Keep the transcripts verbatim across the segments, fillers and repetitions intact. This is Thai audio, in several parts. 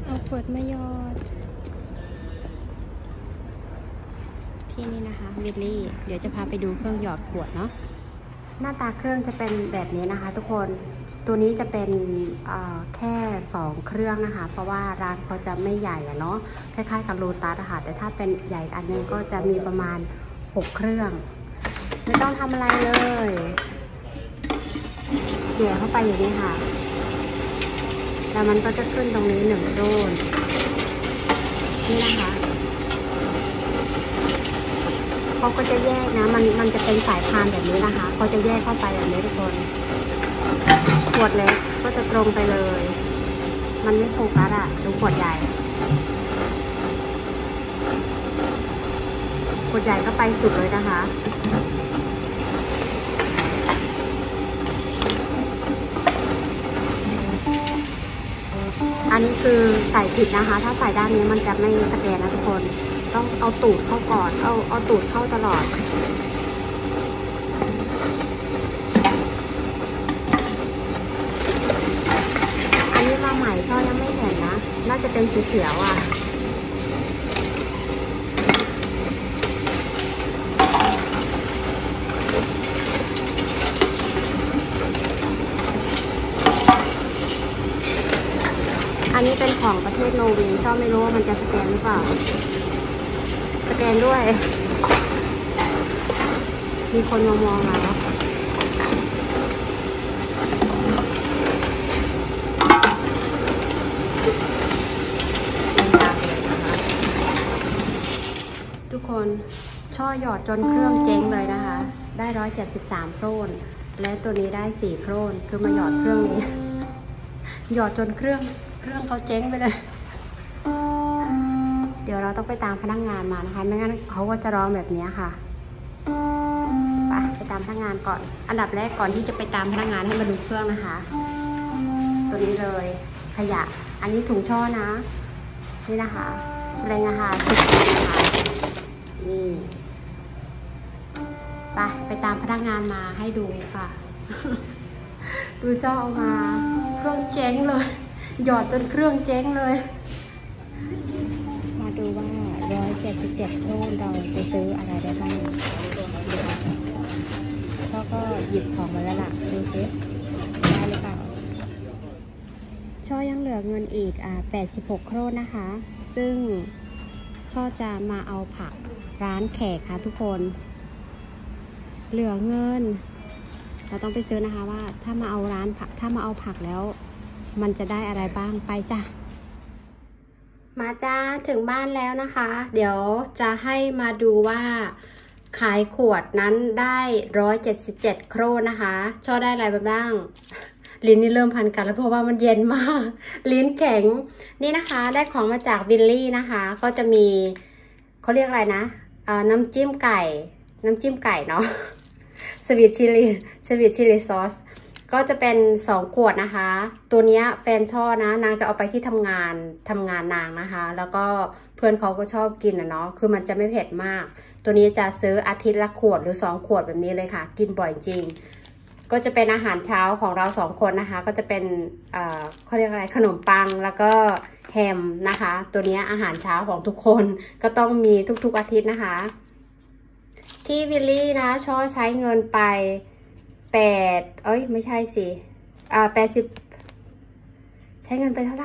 เอาขวดมาหยอดที่นี่นะคะวิลลี่เดี๋ยวจะพาไปดูเครื่องหยอดขวดเนาะหน้าตาเครื่องจะเป็นแบบนี้นะคะทุกคนตัวนี้จะเป็นแค่สองเครื่องนะคะเพราะว่าร้านเขาจะไม่ใหญ่อะเนาะคล้ายๆกับโลตัสอะค่ะแต่ถ้าเป็นใหญ่อันนึงก็จะมีประมาณหกเครื่องไม่ต้องทำอะไรเลยเกี่ยเข้าไปอย่างนี้ค่ะแล้วมันก็จะขึ้นตรงนี้หนึ่งโดนนี่นะคะเขาก็จะแยกนะมันมันจะเป็นสายพานแบบนี้นะคะเขาจะแยกเข้าไปแบบนี้ทุกคนขวดเล็กก็จะตรงไปเลยมันไม่โฟกัสอะดูขวดใหญ่ขวดใหญ่ก็ไปสุดเลยนะคะอันนี้คือใส่ผิดนะคะถ้าใส่ด้านนี้มันจะไม่สแกนนะทุกคนต้องเอาตูดเข้าก่อนเอาเอาตูดเข้าตลอดอันนี้มาใหม่ช่อยังไม่เห็นนะน่าจะเป็นสีเขียวอ่ะอันนี้เป็นของประเทศโนร์เวย์ชอบไม่รู้ว่ามันจะสแกนหรือเปล่าสแกนด้วยมีคนมามองแล้วทุกคนช่อหยอดจนเครื่องเจ๊งเลยนะคะได้ร้อยเจ็ดสิบสามโครนและตัวนี้ได้สี่โครนคือมาหยอดเครื่องนี้หยอดจนเครื่องเครื่องเขาเจ๊งไปเลยเดี๋ยวเราต้องไปตามพนักงานมานะคะไม่งั้นเขาก็จะร้องแบบนี้ค่ะไปไปตามพนักงานก่อนอันดับแรกก่อนที่จะไปตามพนักงานให้มาดูเครื่องนะคะตัวนี้เลยขยะอันนี้ถุงช่อนะนี่นะคะแสดงอาหารสุดนะคะนี่ไปไปตามพนักงานมาให้ดูค่ะดูช่อออกมาเครื่องเจ๊งเลยหยอดจนเครื่องเจ๊งเลยมาดูว่าร้อยเจ็ดสิบเจ็ดโครนเราไปซื้ออะไรได้บ้างช่อก็หยิบของมาแล้วล่ะดูซิได้หรือเปล่าช่อยังเหลือเงินอีกอ่าแปดสิบหกโครนนะคะซึ่งช่อจะมาเอาผักร้านแขกค่ะทุกคนเหลือเงินเราต้องไปซื้อนะคะว่าถ้ามาเอาร้านผักถ้ามาเอาผักแล้วมันจะได้อะไรบ้างไปจ้ะมาจ้าถึงบ้านแล้วนะคะเดี๋ยวจะให้มาดูว่าขายขวดนั้นได้ร้อยเจ็ดสิบเจ็ดโครนนะคะช่อได้อะไรบ้างลิ้นนี่เริ่มพันกันแล้วเพราะว่ามันเย็นมากลิ้นแข็งนี่นะคะได้ของมาจากวิลลี่นะคะก็จะมีเขาเรียกอะไรนะน้ำจิ้มไก่น้ำจิ้มไก่เนาะสวีทชิลลี่สวีทชิลลี่ซอสก็จะเป็นสองขวดนะคะตัวนี้แฟนชอบนะนางจะเอาไปที่ทำงานทำงานนางนะคะแล้วก็เพื่อนเขาก็ชอบกินนะเนาะคือมันจะไม่เผ็ดมากตัวนี้จะซื้ออาทิตย์ละขวดหรือสองขวดแบบนี้เลยค่ะกินบ่อยจริงก็จะเป็นอาหารเช้าของเราสองคนนะคะก็จะเป็นเอ่อเขาเรียกอะไรขนมปังแล้วก็แฮมนะคะตัวนี้อาหารเช้าของทุกคนก็ต้องมีทุกๆอาทิตย์นะคะที่วิลลี่นะช่อใช้เงินไปแปดเอ้ยไม่ใช่สิอ่าแปดสิบใช้เงินไปเท่าไหร่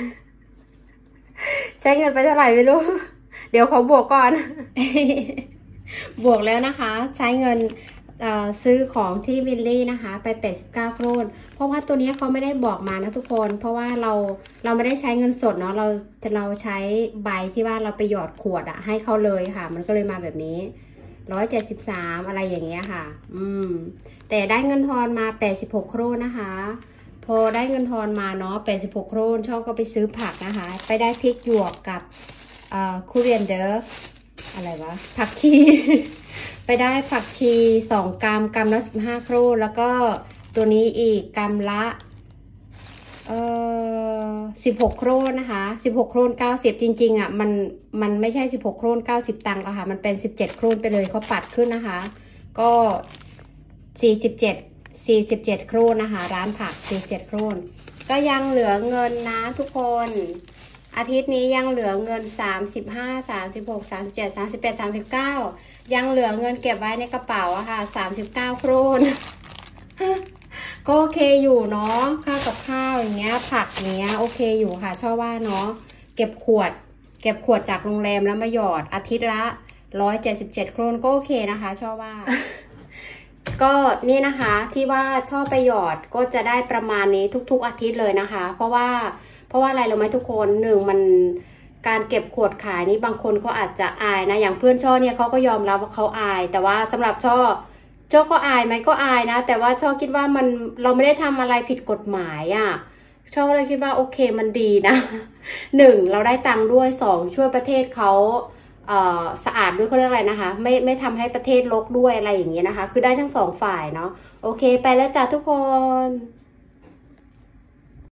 ใช้เงินไปเท่าไหร่ไม่รู้ เดี๋ยวขอบวกก่อน บวกแล้วนะคะใช้เงินซื้อของที่วิลลี่นะคะไปแปดสิบเก้าโครนเพราะว่าตัวนี้เขาไม่ได้บอกมานะทุกคนเพราะว่าเราเราไม่ได้ใช้เงินสดเนาะเราจะเราใช้ใบที่ว่าเราไปหยอดขวดอะให้เขาเลยค่ะมันก็เลยมาแบบนี้ร้อยเจ็ดสิบสามอะไรอย่างเงี้ยค่ะอืมแต่ได้เงินทอนมาแปดสิบหกโครนนะคะพอได้เงินทอนมาเนาะแปดสิบหกโครนชอบก็ไปซื้อผักนะคะไปได้พริกหยวกกับอ่าคูเรียนเดอร์อะไรวะผักชี ไปได้ผักชีสองกรัมกรัมละสิบห้าโครนแล้วก็ตัวนี้อีกกรัมละเอ่อสิบหกโครนนะคะสิบหกโครนเก้าสิบจริงๆอ่ะมันมันไม่ใช่สิบหกโครนเก้าสิบตังค์แล้วค่ะมันเป็นสิบเจ็ดโครนไปเลยเขาปัดขึ้นนะคะก็สี่สิบเจ็ด สี่สิบเจ็ดโครนนะคะร้านผักสี่สิบเจ็ดโครนก็ยังเหลือเงินนะทุกคนอาทิตย์นี้ยังเหลือเงินสามสิบห้า สามสิบหก สามสิบเจ็ด สามสิบแปด สามสิบเก้ายังเหลือเงินเก็บไว้ในกระเป๋าอะค่ะสามสิบเก้าโครน ก็โอเคอยู่เนาะข้าวกับข้าวอย่างเงี้ยผักอย่างเงี้ยโอเคอยู่ค่ะชอบว่าเนาะเก็บขวดเก็บขวดจากโรงแรมแล้วมาหยอดอาทิตย์ละร้อยเจ็ดสิบเจ็ดโครนก็โอเคนะคะชอบว่า ก็นี่นะคะที่ว่าชอบไปหยอดก็จะได้ประมาณนี้ทุกๆอาทิตย์เลยนะคะ เพราะว่าเพราะว่าอะไรรู้ไหมทุกคนหนึ่งมันการเก็บขวดขายนี่บางคนก็อาจจะอายนะอย่างเพื่อนช่อเนี่ยเขาก็ยอมรับว่าเขาอายแต่ว่าสำหรับช่อช่อก็อายไหมก็อายนะแต่ว่าช่อคิดว่ามันเราไม่ได้ทำอะไรผิดกฎหมายอ่ะช่อเลยคิดว่าโอเคมันดีนะหนึ่งเราได้ตังค์ด้วยสองช่วยประเทศเขาเอ่อสะอาดด้วยเขาเรียกอะไรนะคะไม่ไม่ทำให้ประเทศรกด้วยอะไรอย่างเงี้ยนะคะคือได้ทั้งสองฝ่ายเนาะโอเคไปแล้วจ้ะทุกคน